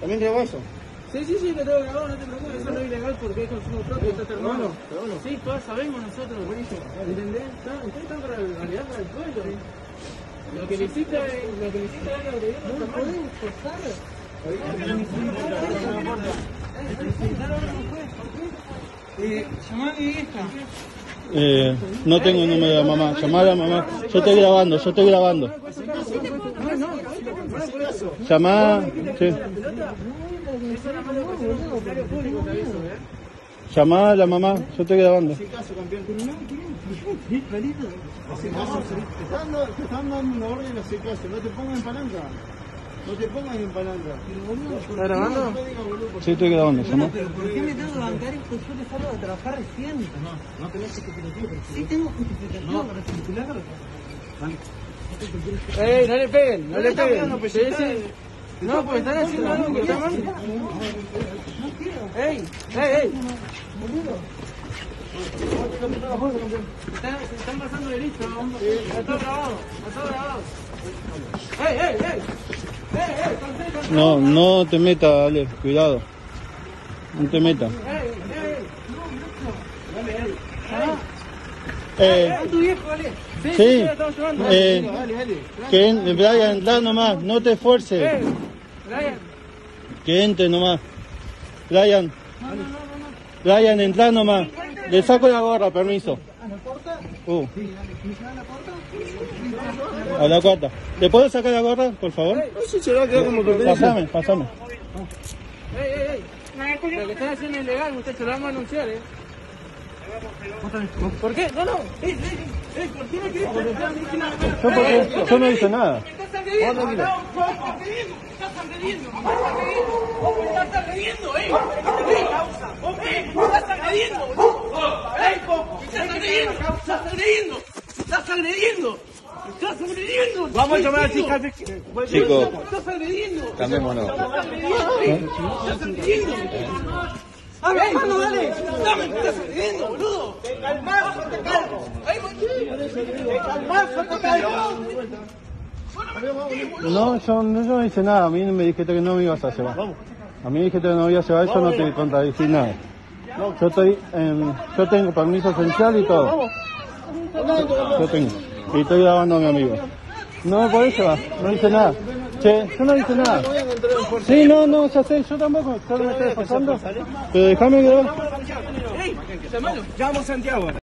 ¿También grabó eso? Sí, te tengo grabado, no te preocupes, eso no es ilegal porque es consumo propio, está tu hermano. Sí, todos sabemos nosotros. Buenísimo. ¿Entendés? Ustedes están para la realidad del pueblo. Lo que necesita es lo que no lo podemos forzar. Llamá a mi vieja. No tengo el número de la mamá, llamá a la mamá. Yo estoy grabando. Llamá, sí. Llamá a la mamá, yo estoy grabando. Hace caso, campeón. Te están dando una orden, hace caso. No te pongas en palanca. ¿Estás grabando? Sí, estoy grabando, llamá. ¿Pero por qué me tengo que bancar esto? Yo le salgo de trabajar recién. No tenés justificativo. Sí tengo justificativo para circular. No le peguen, no le peguen. No, porque están haciendo algo que está mal. ¡Ey! Están pasando delito. Está todo grabado. ¡Ey! No te metas, dale, cuidado. No te metas. ¿Tu viejo, vale? Sí, que Brian, entra nomás, no te esfuerces. Brian. Que entre nomás. Brian, entra nomás. Le saco la gorra, permiso. A la cuarta. ¿Le puedo sacar la gorra, por favor? No sé si se va a quedar como pertenece. Pasame. Lo que están haciendo es ilegal, muchachos, lo vamos a anunciar, ¿Por qué? No. ¿Por qué no querés? Yo no hice nada. Me estás agrediendo. Me estás agrediendo. Me estás agrediendo, Me estás agrediendo. Vamos a llamar a la chica. Chicos, Me estás agrediendo. cambiémonos. Estás agrediendo. Hermano, dale. Dame, me estás agrediendo, boludo. Te calmás o te cargo. No, yo no hice nada. A mí me dijiste que no me ibas a llevar. A mí dijiste que no me ibas a llevar, yo no te contradije nada. Yo tengo permiso esencial y todo. Yo tengo. Y estoy grabando a mi amigo. No me podés llevar, no hice nada. Che, yo no hice nada. Sí, no, ya sé, yo tampoco. Solo me estoy pasando. Pero déjame grabar. Llamo a Santiago.